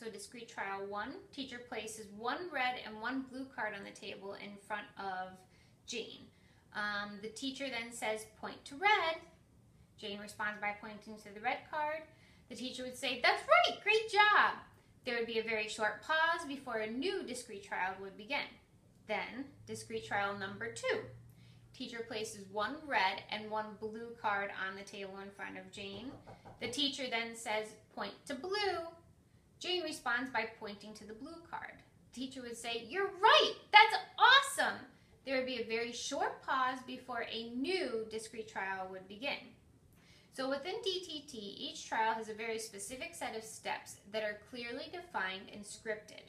So discrete trial 1, teacher places one red and one blue card on the table in front of Jane. The teacher then says, point to red. Jane responds by pointing to the red card. The teacher would say, that's right, great job. There would be a very short pause before a new discrete trial would begin. Then, discrete trial number 2. Teacher places one red and one blue card on the table in front of Jane. The teacher then says, point to blue. Jane responds by pointing to the blue card. The teacher would say, you're right, that's awesome. There would be a very short pause before a new discrete trial would begin. So within DTT, each trial has a very specific set of steps that are clearly defined and scripted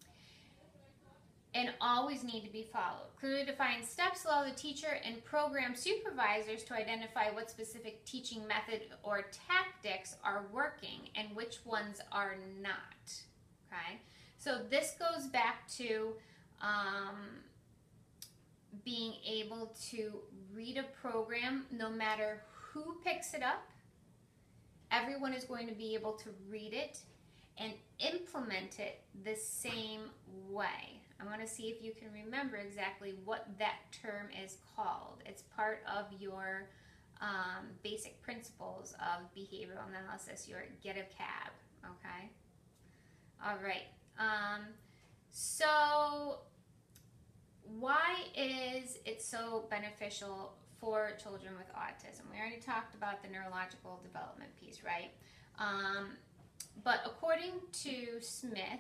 and always need to be followed. Clearly defined steps allow the teacher and program supervisors to identify what specific teaching method or tactics are working and which ones are not. Okay, so this goes back to being able to read a program no matter who picks it up. Everyone is going to be able to read it and implement it the same way. I want to see if you can remember exactly what that term is called. It's part of your basic principles of behavioral analysis, your get a cab, okay? All right, so why is it so beneficial for children with autism? We already talked about the neurological development piece, right? But according to Smith,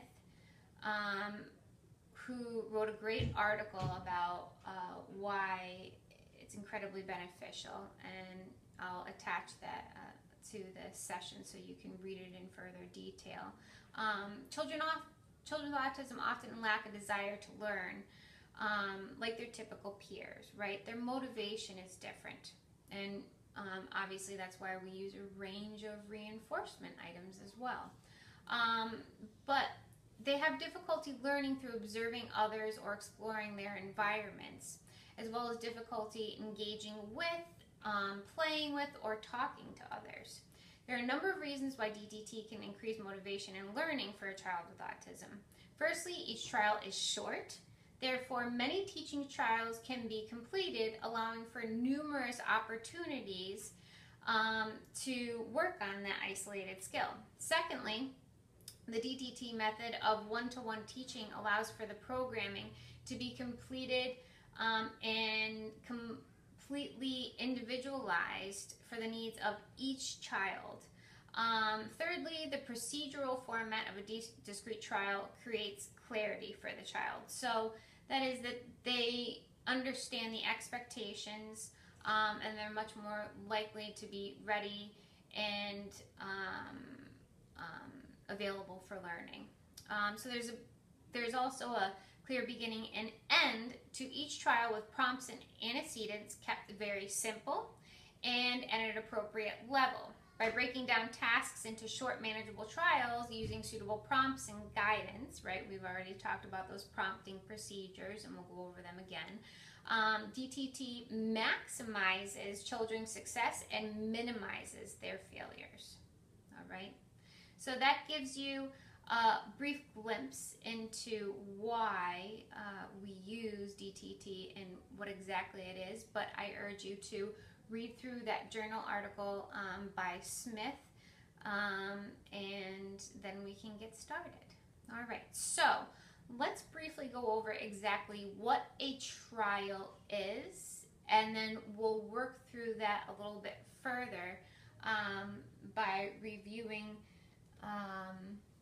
who wrote a great article about why it's incredibly beneficial, and I'll attach that to this session so you can read it in further detail. Children with autism often lack a desire to learn, like their typical peers, right? Their motivation is different, and obviously that's why we use a range of reinforcement items as well. But they have difficulty learning through observing others or exploring their environments, as well as difficulty engaging with, playing with, or talking to others. There are a number of reasons why DTT can increase motivation and learning for a child with autism. Firstly, each trial is short. Therefore, many teaching trials can be completed, allowing for numerous opportunities to work on that isolated skill. Secondly, the DTT method of one-to-one teaching allows for the programming to be completed and completely individualized for the needs of each child. Thirdly, the procedural format of a discrete trial creates clarity for the child. So that is that they understand the expectations and they're much more likely to be ready and available for learning. So there's also a clear beginning and end to each trial, with prompts and antecedents kept very simple and at an appropriate level. By breaking down tasks into short, manageable trials using suitable prompts and guidance, right? We've already talked about those prompting procedures, and we'll go over them again. DTT maximizes children's success and minimizes their failures. All right? So that gives you a brief glimpse into why we use DTT and what exactly it is, but I urge you to read through that journal article by Smith, and then we can get started. All right, so let's briefly go over exactly what a trial is, and then we'll work through that a little bit further by reviewing